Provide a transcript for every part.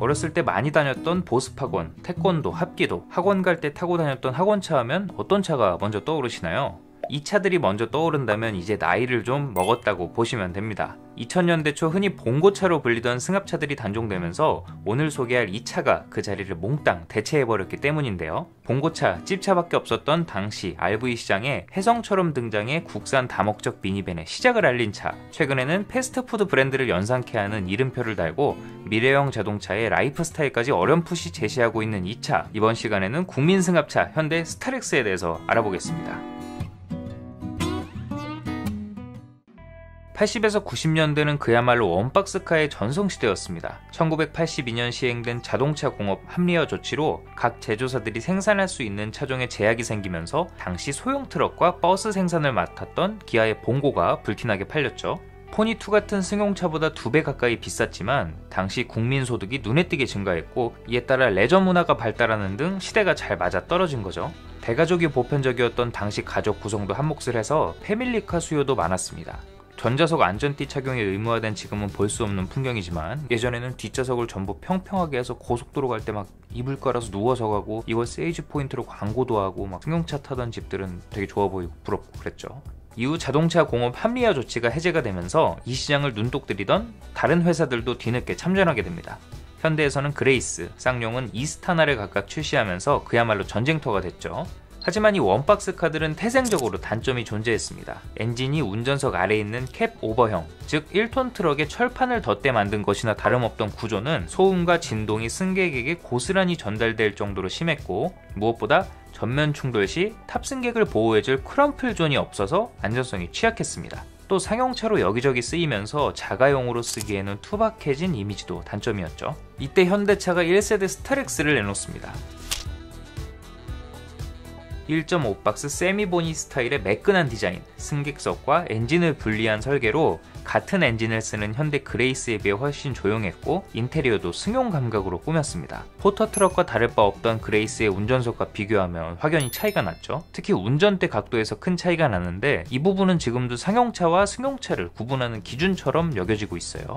어렸을 때 많이 다녔던 보습학원, 태권도, 합기도, 학원 갈 때 타고 다녔던 학원차 하면 어떤 차가 먼저 떠오르시나요? 이 차들이 먼저 떠오른다면 이제 나이를 좀 먹었다고 보시면 됩니다. 2000년대 초 흔히 봉고차로 불리던 승합차들이 단종되면서 오늘 소개할 이 차가 그 자리를 몽땅 대체해버렸기 때문인데요. 봉고차, 찝차밖에 없었던 당시 RV 시장에 혜성처럼 등장해 국산 다목적 미니밴의 시작을 알린 차. 최근에는 패스트푸드 브랜드를 연상케 하는 이름표를 달고 미래형 자동차의 라이프 스타일까지 어렴풋이 제시하고 있는 이 차. 이번 시간에는 국민 승합차 현대 스타렉스에 대해서 알아보겠습니다. 80에서 90년대는 그야말로 원박스카의 전성시대였습니다. 1982년 시행된 자동차 공업 합리화 조치로 각 제조사들이 생산할 수 있는 차종에 제약이 생기면서 당시 소형 트럭과 버스 생산을 맡았던 기아의 봉고가 불티나게 팔렸죠. 포니2 같은 승용차보다 2배 가까이 비쌌지만 당시 국민소득이 눈에 띄게 증가했고 이에 따라 레저 문화가 발달하는 등 시대가 잘 맞아떨어진 거죠. 대가족이 보편적이었던 당시 가족 구성도 한몫을 해서 패밀리카 수요도 많았습니다. 전좌석 안전띠 착용이 의무화된 지금은 볼 수 없는 풍경이지만 예전에는 뒷좌석을 전부 평평하게 해서 고속도로 갈 때 막 이불 깔아서 누워서 가고 이걸 세이즈 포인트로 광고도 하고 막 승용차 타던 집들은 되게 좋아 보이고 부럽고 그랬죠. 이후 자동차 공업 합리화 조치가 해제가 되면서 이 시장을 눈독 들이던 다른 회사들도 뒤늦게 참전하게 됩니다. 현대에서는 그레이스, 쌍용은 이스타나를 각각 출시하면서 그야말로 전쟁터가 됐죠. 하지만 이 원박스 카들은 태생적으로 단점이 존재했습니다. 엔진이 운전석 아래에 있는 캡 오버형, 즉 1톤 트럭에 철판을 덧대 만든 것이나 다름없던 구조는 소음과 진동이 승객에게 고스란히 전달될 정도로 심했고 무엇보다 전면 충돌 시 탑승객을 보호해줄 크럼플 존이 없어서 안전성이 취약했습니다. 또 상용차로 여기저기 쓰이면서 자가용으로 쓰기에는 투박해진 이미지도 단점이었죠. 이때 현대차가 1세대 스타렉스를 내놓습니다. 1.5박스 세미보니 스타일의 매끈한 디자인, 승객석과 엔진을 분리한 설계로 같은 엔진을 쓰는 현대 그레이스에 비해 훨씬 조용했고 인테리어도 승용 감각으로 꾸몄습니다. 포터트럭과 다를 바 없던 그레이스의 운전석과 비교하면 확연히 차이가 났죠. 특히 운전대 각도에서 큰 차이가 나는데 이 부분은 지금도 상용차와 승용차를 구분하는 기준처럼 여겨지고 있어요.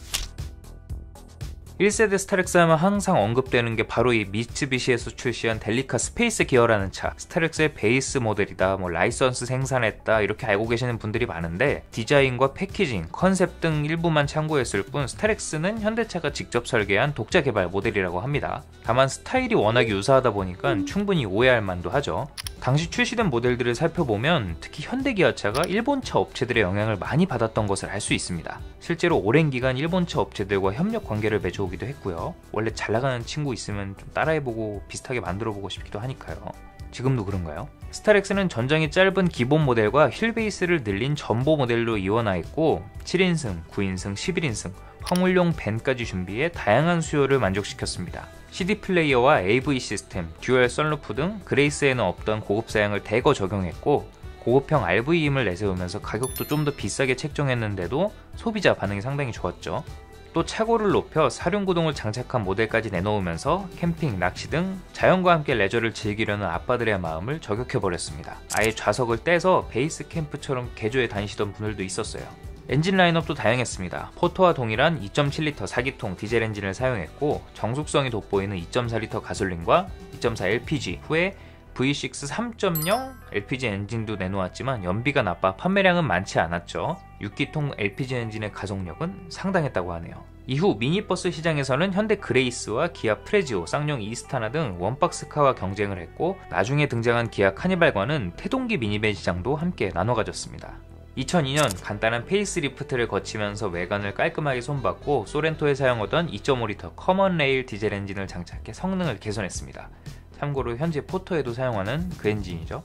1세대 스타렉스 하면 항상 언급되는 게 바로 이 미쓰비시에서 출시한 델리카 스페이스 기어라는 차. 스타렉스의 베이스 모델이다, 라이선스 생산했다 이렇게 알고 계시는 분들이 많은데 디자인과 패키징, 컨셉 등 일부만 참고했을 뿐 스타렉스는 현대차가 직접 설계한 독자 개발 모델이라고 합니다. 다만 스타일이 워낙 유사하다 보니까 충분히 오해할 만도 하죠. 당시 출시된 모델들을 살펴보면 특히 현대기아차가 일본차 업체들의 영향을 많이 받았던 것을 알 수 있습니다. 실제로 오랜 기간 일본차 업체들과 협력 관계를 맺어오기도 했고요. 원래 잘 나가는 친구 있으면 좀 따라해보고 비슷하게 만들어보고 싶기도 하니까요. 지금도 그런가요? 스타렉스는 전장이 짧은 기본 모델과 휠 베이스를 늘린 전보 모델로 이원화했고 7인승, 9인승, 11인승, 화물용 밴까지 준비해 다양한 수요를 만족시켰습니다. CD 플레이어와 AV 시스템, 듀얼 썬루프 등 그레이스에는 없던 고급 사양을 대거 적용했고 고급형 RV임을 내세우면서 가격도 좀 더 비싸게 책정했는데도 소비자 반응이 상당히 좋았죠. 또 차고를 높여 사륜구동을 장착한 모델까지 내놓으면서 캠핑, 낚시 등 자연과 함께 레저를 즐기려는 아빠들의 마음을 저격해버렸습니다. 아예 좌석을 떼서 베이스 캠프처럼 개조해 다니시던 분들도 있었어요. 엔진 라인업도 다양했습니다. 포터와 동일한 2.7리터 4기통 디젤 엔진을 사용했고 정숙성이 돋보이는 2.4리터 가솔린과 2.4 LPG, 후에 V6 3.0 LPG 엔진도 내놓았지만 연비가 나빠 판매량은 많지 않았죠. 6기통 LPG 엔진의 가속력은 상당했다고 하네요. 이후 미니버스 시장에서는 현대 그레이스와 기아 프레지오, 쌍용 이스타나 등 원박스카와 경쟁을 했고 나중에 등장한 기아 카니발과는 태동기 미니밴 시장도 함께 나눠 가졌습니다. 2002년 간단한 페이스리프트를 거치면서 외관을 깔끔하게 손봤고 소렌토에 사용하던 2.5리터 커먼 레일 디젤 엔진을 장착해 성능을 개선했습니다. 참고로 현재 포터에도 사용하는 그 엔진이죠.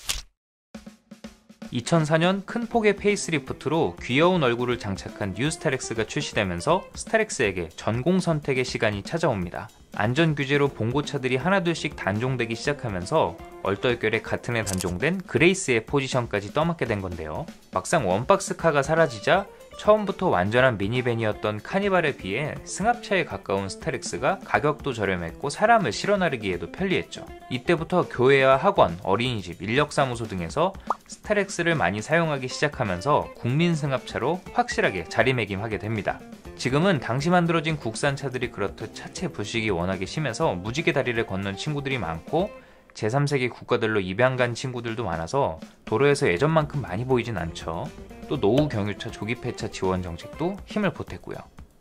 2004년 큰 폭의 페이스리프트로 귀여운 얼굴을 장착한 뉴 스타렉스가 출시되면서 스타렉스에게 전공 선택의 시간이 찾아옵니다. 안전규제로 봉고차들이 하나둘씩 단종되기 시작하면서 얼떨결에 같은 해 단종된 그레이스의 포지션까지 떠맡게 된 건데요. 막상 원박스카가 사라지자 처음부터 완전한 미니밴이었던 카니발에 비해 승합차에 가까운 스타렉스가 가격도 저렴했고 사람을 실어 나르기에도 편리했죠. 이때부터 교회와 학원, 어린이집, 인력사무소 등에서 스타렉스를 많이 사용하기 시작하면서 국민 승합차로 확실하게 자리매김하게 됩니다. 지금은 당시 만들어진 국산차들이 그렇듯 차체 부식이 워낙에 심해서 무지개 다리를 건넌 친구들이 많고 제3세계 국가들로 입양 간 친구들도 많아서 도로에서 예전만큼 많이 보이진 않죠. 또 노후 경유차 조기 폐차 지원 정책도 힘을 보탰고요.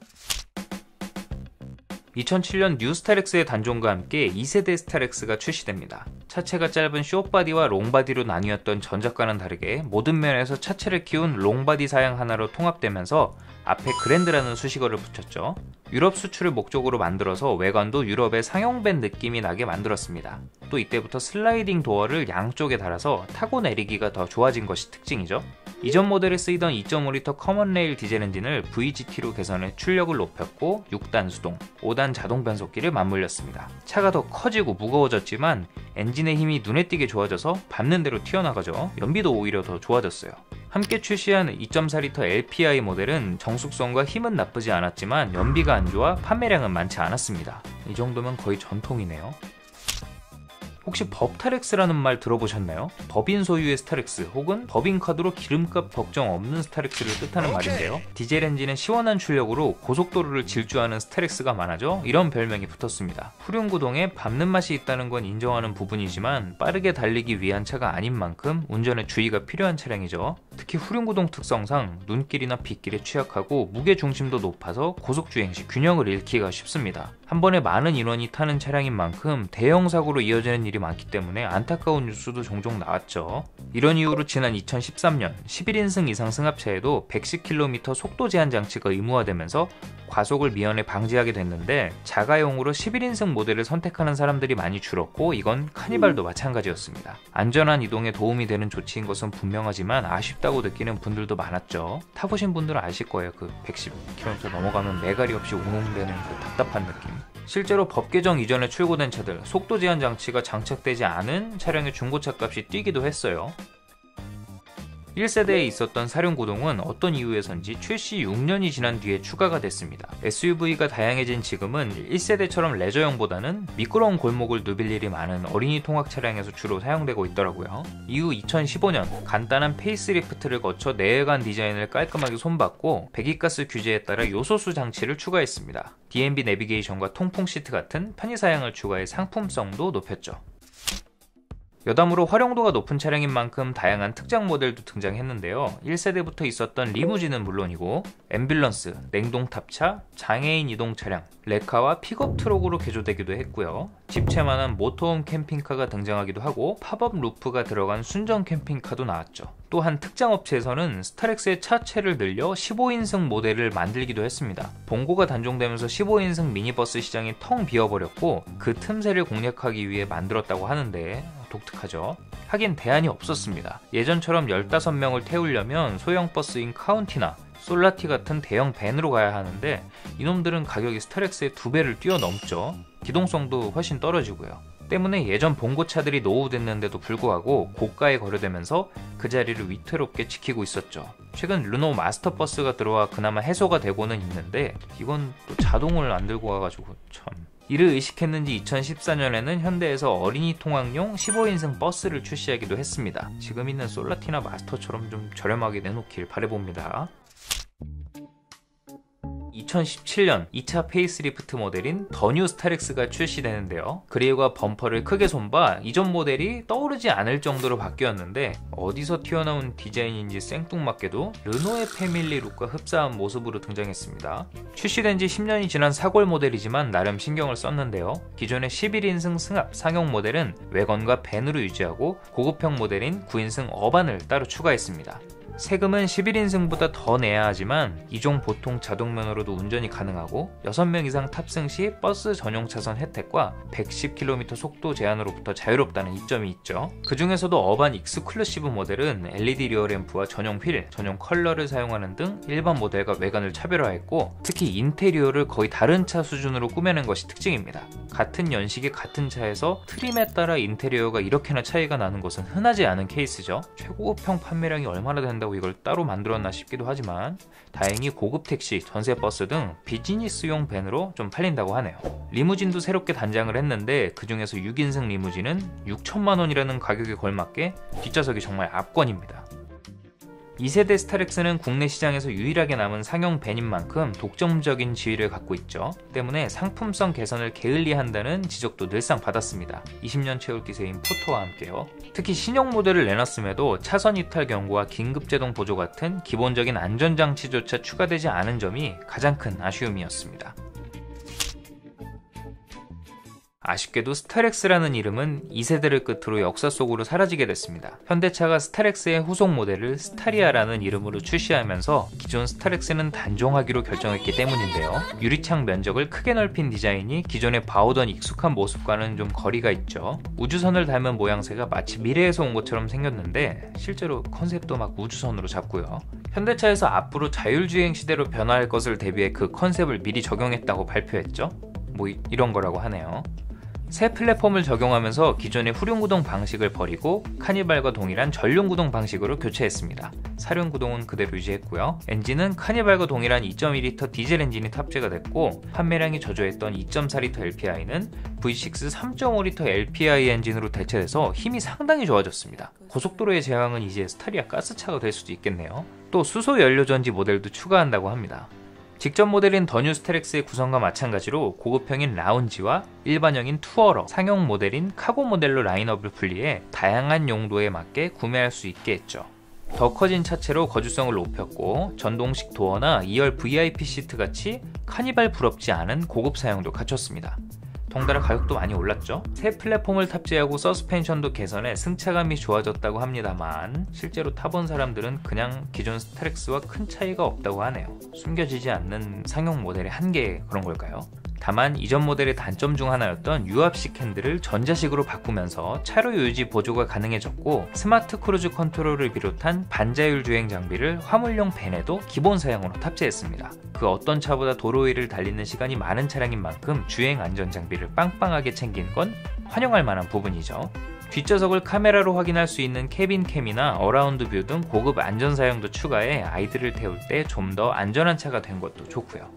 2007년 뉴 스타렉스의 단종과 함께 2세대 스타렉스가 출시됩니다. 차체가 짧은 숏바디와 롱바디로 나뉘었던 전작과는 다르게 모든 면에서 차체를 키운 롱바디 사양 하나로 통합되면서 앞에 그랜드라는 수식어를 붙였죠. 유럽 수출을 목적으로 만들어서 외관도 유럽의 상용밴 느낌이 나게 만들었습니다. 또 이때부터 슬라이딩 도어를 양쪽에 달아서 타고 내리기가 더 좋아진 것이 특징이죠. 이전 모델에 쓰이던 2.5L 커먼 레일 디젤 엔진을 VGT로 개선해 출력을 높였고 6단 수동, 5단 자동 변속기를 맞물렸습니다. 차가 더 커지고 무거워졌지만 엔진의 힘이 눈에 띄게 좋아져서 밟는 대로 튀어나가죠. 연비도 오히려 더 좋아졌어요. 함께 출시한 2.4L LPI 모델은 정숙성과 힘은 나쁘지 않았지만 연비가 안 좋아 판매량은 많지 않았습니다. 이 정도면 거의 전통이네요. 혹시 법타렉스라는 말 들어보셨나요? 법인 소유의 스타렉스 혹은 법인카드로 기름값 걱정 없는 스타렉스를 뜻하는 말인데요. 디젤 엔진은 시원한 출력으로 고속도로를 질주하는 스타렉스가 많아져 이런 별명이 붙었습니다. 후륜구동에 밟는 맛이 있다는 건 인정하는 부분이지만 빠르게 달리기 위한 차가 아닌 만큼 운전에 주의가 필요한 차량이죠. 특히 후륜구동 특성상 눈길이나 빗길에 취약하고 무게중심도 높아서 고속주행 시 균형을 잃기가 쉽습니다. 한 번에 많은 인원이 타는 차량인 만큼 대형 사고로 이어지는 일이 많기 때문에 안타까운 뉴스도 종종 나왔죠. 이런 이유로 지난 2013년 11인승 이상 승합차에도 110km 속도 제한 장치가 의무화되면서 과속을 미연에 방지하게 됐는데 자가용으로 11인승 모델을 선택하는 사람들이 많이 줄었고 이건 카니발도 마찬가지였습니다. 안전한 이동에 도움이 되는 조치인 것은 분명하지만 아쉽다고 느끼는 분들도 많았죠. 타보신 분들은 아실 거예요. 그 110km 넘어가면 매갈이 없이 웅웅대는 그 답답한 느낌. 실제로 법 개정 이전에 출고된 차들 속도 제한 장치가 장착되지 않은 차량의 중고차 값이 뛰기도 했어요. 1세대에 있었던 사륜구동은 어떤 이유에선지 출시 6년이 지난 뒤에 추가가 됐습니다. SUV가 다양해진 지금은 1세대처럼 레저용보다는 미끄러운 골목을 누빌 일이 많은 어린이 통학 차량에서 주로 사용되고 있더라고요. 이후 2015년 간단한 페이스리프트를 거쳐 내외관 디자인을 깔끔하게 손봤고 배기가스 규제에 따라 요소수 장치를 추가했습니다. DMB 내비게이션과 통풍 시트 같은 편의사양을 추가해 상품성도 높였죠. 여담으로 활용도가 높은 차량인 만큼 다양한 특장 모델도 등장했는데요. 1세대부터 있었던 리무진은 물론이고 앰뷸런스, 냉동탑차, 장애인 이동 차량, 레카와 픽업 트럭으로 개조되기도 했고요. 집채만한 모터홈 캠핑카가 등장하기도 하고 팝업 루프가 들어간 순정 캠핑카도 나왔죠. 또한 특장 업체에서는 스타렉스의 차체를 늘려 15인승 모델을 만들기도 했습니다. 봉고가 단종되면서 15인승 미니버스 시장이 텅 비어버렸고 그 틈새를 공략하기 위해 만들었다고 하는데 독특하죠. 하긴 대안이 없었습니다. 예전처럼 15명을 태우려면 소형 버스인 카운티나 솔라티 같은 대형 밴으로 가야 하는데 이놈들은 가격이 스타렉스의 2배를 뛰어넘죠. 기동성도 훨씬 떨어지고요. 때문에 예전 봉고차들이 노후됐는데도 불구하고 고가에 거래되면서 그 자리를 위태롭게 지키고 있었죠. 최근 르노 마스터버스가 들어와 그나마 해소가 되고는 있는데 이건 또 자동을 안 들고 와가지고 참... 이를 의식했는지 2014년에는 현대에서 어린이 통학용 15인승 버스를 출시하기도 했습니다. 지금 있는 솔라티나 마스터처럼 좀 저렴하게 내놓길 바라봅니다. 2017년 2차 페이스리프트 모델인 더 뉴 스타렉스가 출시되는데요. 그릴과 범퍼를 크게 손봐 이전 모델이 떠오르지 않을 정도로 바뀌었는데 어디서 튀어나온 디자인인지 생뚱맞게도 르노의 패밀리 룩과 흡사한 모습으로 등장했습니다. 출시된 지 10년이 지난 사골 모델이지만 나름 신경을 썼는데요. 기존의 11인승 승합 상용 모델은 외건과 밴으로 유지하고 고급형 모델인 9인승 어반을 따로 추가했습니다. 세금은 11인승보다 더 내야 하지만 이종 보통 자동면허로도 운전이 가능하고 6명 이상 탑승 시 버스 전용 차선 혜택과 110km 속도 제한으로부터 자유롭다는 이점이 있죠. 그 중에서도 어반 익스클루시브 모델은 LED 리어램프와 전용 휠, 전용 컬러를 사용하는 등 일반 모델과 외관을 차별화했고 특히 인테리어를 거의 다른 차 수준으로 꾸며낸 것이 특징입니다. 같은 연식의 같은 차에서 트림에 따라 인테리어가 이렇게나 차이가 나는 것은 흔하지 않은 케이스죠. 최고급형 판매량이 얼마나 된다고 한다고 이걸 따로 만들었나 싶기도 하지만 다행히 고급 택시, 전세버스 등 비즈니스용 밴으로 좀 팔린다고 하네요. 리무진도 새롭게 단장을 했는데 그 중에서 6인승 리무진은 6천만 원이라는 가격에 걸맞게 뒷좌석이 정말 압권입니다. 2세대 스타렉스는 국내 시장에서 유일하게 남은 상용 밴인 만큼 독점적인 지위를 갖고 있죠. 때문에 상품성 개선을 게을리한다는 지적도 늘상 받았습니다. 20년 채울 기세인 포토와 함께요. 특히 신형 모델을 내놨음에도 차선 이탈 경고와 긴급제동 보조 같은 기본적인 안전장치조차 추가되지 않은 점이 가장 큰 아쉬움이었습니다. 아쉽게도 스타렉스라는 이름은 2세대를 끝으로 역사 속으로 사라지게 됐습니다. 현대차가 스타렉스의 후속 모델을 스타리아라는 이름으로 출시하면서 기존 스타렉스는 단종하기로 결정했기 때문인데요. 유리창 면적을 크게 넓힌 디자인이 기존에 봐오던 익숙한 모습과는 좀 거리가 있죠. 우주선을 닮은 모양새가 마치 미래에서 온 것처럼 생겼는데 실제로 컨셉도 막 우주선으로 잡고요. 현대차에서 앞으로 자율주행 시대로 변화할 것을 대비해 그 컨셉을 미리 적용했다고 발표했죠. 뭐 이런 거라고 하네요. 새 플랫폼을 적용하면서 기존의 후륜구동 방식을 버리고 카니발과 동일한 전륜구동 방식으로 교체했습니다. 사륜구동은 그대로 유지했고요. 엔진은 카니발과 동일한 2.2L 디젤 엔진이 탑재가 됐고 판매량이 저조했던 2.4L LPI는 V6 3.5L LPI 엔진으로 대체돼서 힘이 상당히 좋아졌습니다. 고속도로의 제왕은 이제 스타리아 가스차가 될 수도 있겠네요. 또 수소 연료전지 모델도 추가한다고 합니다. 직전 모델인 더 뉴 스타렉스의 구성과 마찬가지로 고급형인 라운지와 일반형인 투어러, 상용 모델인 카고 모델로 라인업을 분리해 다양한 용도에 맞게 구매할 수 있게 했죠. 더 커진 차체로 거주성을 높였고 전동식 도어나 2열 VIP 시트 같이 카니발 부럽지 않은 고급 사양도 갖췄습니다. 덩달아 가격도 많이 올랐죠. 새 플랫폼을 탑재하고 서스펜션도 개선해 승차감이 좋아졌다고 합니다만 실제로 타본 사람들은 그냥 기존 스타렉스와 큰 차이가 없다고 하네요. 숨겨지지 않는 상용 모델의 한계 그런 걸까요? 다만 이전 모델의 단점 중 하나였던 유압식 핸들을 전자식으로 바꾸면서 차로 유지 보조가 가능해졌고 스마트 크루즈 컨트롤을 비롯한 반자율 주행 장비를 화물용 밴에도 기본 사양으로 탑재했습니다. 그 어떤 차보다 도로 위를 달리는 시간이 많은 차량인 만큼 주행 안전 장비를 빵빵하게 챙긴 건 환영할 만한 부분이죠. 뒷좌석을 카메라로 확인할 수 있는 캐빈캠이나 어라운드 뷰 등 고급 안전 사양도 추가해 아이들을 태울 때 좀 더 안전한 차가 된 것도 좋고요.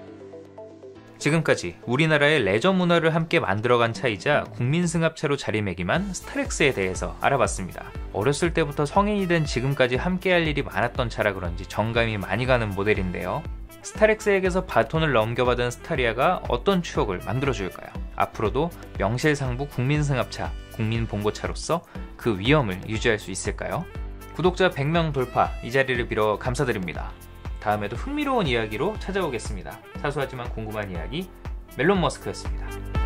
지금까지 우리나라의 레저 문화를 함께 만들어간 차이자 국민승합차로 자리매김한 스타렉스에 대해서 알아봤습니다. 어렸을 때부터 성인이 된 지금까지 함께할 일이 많았던 차라 그런지 정감이 많이 가는 모델인데요. 스타렉스에게서 바톤을 넘겨받은 스타리아가 어떤 추억을 만들어줄까요? 앞으로도 명실상부 국민승합차, 국민봉고차로서 그 위엄을 유지할 수 있을까요? 구독자 100명 돌파, 이 자리를 빌어 감사드립니다. 다음에도 흥미로운 이야기로 찾아오겠습니다. 사소하지만 궁금한 이야기, 멜론 머스크였습니다.